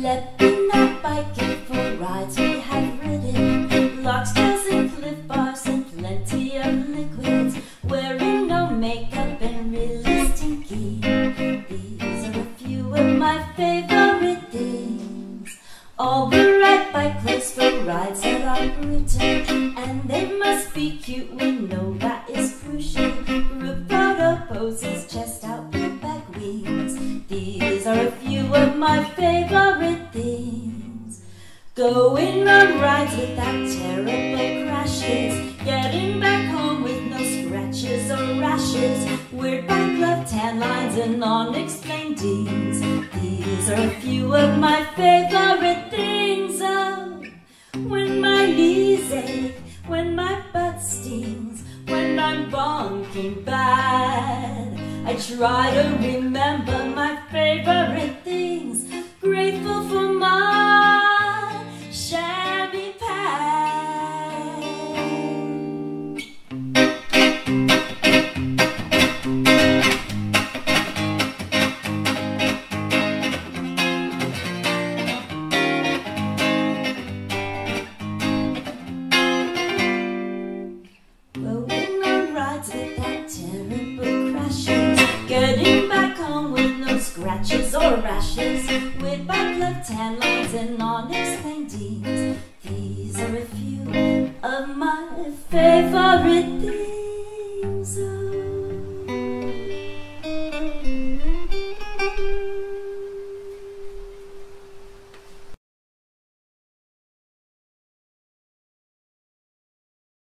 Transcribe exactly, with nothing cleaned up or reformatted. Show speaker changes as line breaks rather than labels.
schlepping our bike in for rides we have ridden, larkspurs and Cliff Bars and plenty of liquids, wearing no makeup and really stinky. These are a few of my favorite things. All the right bike clothes for rides that are brutal, and they must be cute, we know that is crucial. Group photo poses, chest out, pull back wings. These are a few of my favorite things. Going on rides without terrible crashes, getting back home with no scratches or rashes, weird bike left tan lines and unexplained dings. These are a few of my favorite things. Oh, when my knees ache, when my butt stings, when I'm bonking bad, I try to remember my favorite things. Grateful for my chamois pad. Rolling on rides without terrible crashes, getting back home with no scratches or rashes, with bike left tan lines and unexplained dings. These are a few of my favorite things.